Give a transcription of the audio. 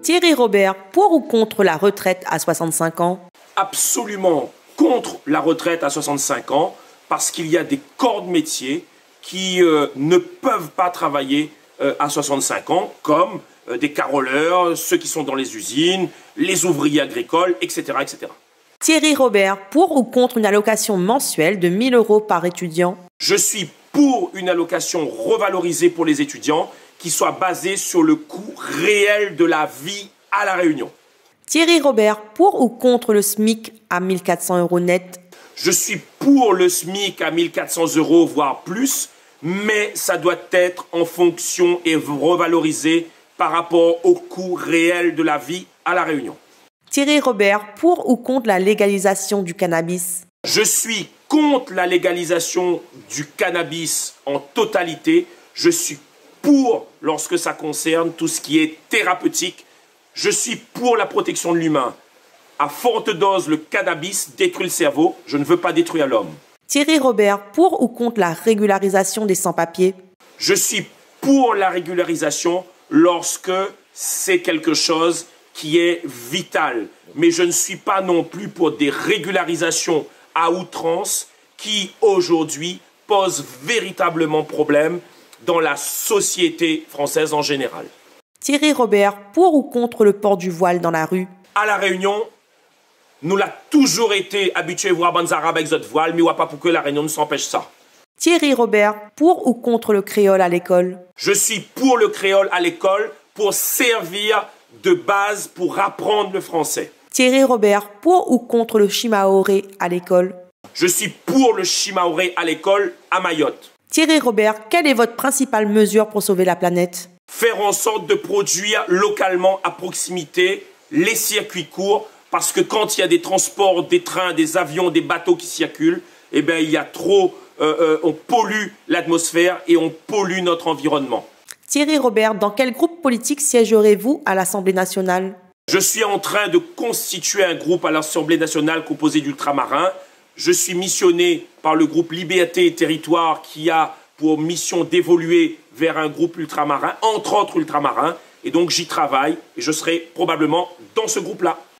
Thierry Robert, pour ou contre la retraite à 65 ans? Absolument contre la retraite à 65 ans, parce qu'il y a des corps de métier qui ne peuvent pas travailler à 65 ans, comme des caroleurs, ceux qui sont dans les usines, les ouvriers agricoles, etc., etc. Thierry Robert, pour ou contre une allocation mensuelle de 1 000 € par étudiant? Je suis pour une allocation revalorisée pour les étudiants qui soit basée sur le coût réel de la vie à La Réunion. Thierry Robert, pour ou contre le SMIC à 1 400 € net? Je suis pour le SMIC à 1 400 €, voire plus, mais ça doit être en fonction et revalorisé par rapport au coût réel de la vie à La Réunion. Thierry Robert, pour ou contre la légalisation du cannabis? Je suis contre la légalisation du cannabis en totalité. Je suis pour lorsque ça concerne tout ce qui est thérapeutique. Je suis pour la protection de l'humain. À forte dose, le cannabis détruit le cerveau. Je ne veux pas détruire l'homme. Thierry Robert, pour ou contre la régularisation des sans-papiers? Je suis pour la régularisation lorsque c'est quelque chose qui est vital. Mais je ne suis pas non plus pour des régularisations à outrance qui, aujourd'hui, posent véritablement problème dans la société française en général. Thierry Robert, pour ou contre le port du voile dans la rue? À La Réunion, nous l'a toujours été habitué à voir bandes arabes avec notre voile, mais on pas pour que La Réunion ne s'empêche ça. Thierry Robert, pour ou contre le créole à l'école? Je suis pour le créole à l'école pour servir de base pour apprendre le français. Thierry Robert, pour ou contre le shimaoré à l'école? Je suis pour le shimaoré à l'école à Mayotte. Thierry Robert, quelle est votre principale mesure pour sauver la planète? Faire en sorte de produire localement à proximité les circuits courts, parce que quand il y a des transports, des trains, des avions, des bateaux qui circulent, eh bien, il y a trop, on pollue l'atmosphère et on pollue notre environnement. Thierry Robert, dans quel groupe politique siégerez-vous à l'Assemblée nationale? Je suis en train de constituer un groupe à l'Assemblée nationale composé d'ultramarins. Je suis missionné par le groupe Liberté et Territoire qui a pour mission d'évoluer vers un groupe ultramarin, entre autres ultramarins. Et donc j'y travaille et je serai probablement dans ce groupe-là.